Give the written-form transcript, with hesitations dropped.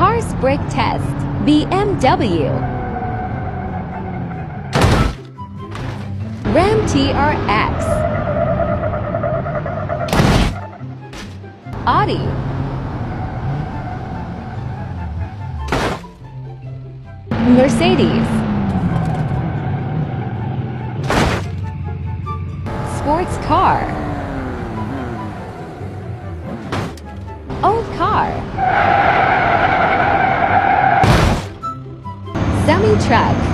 Cars brake test. BMW. Ram TRX. Audi. Mercedes. Sports car. Old car. Semi-truck.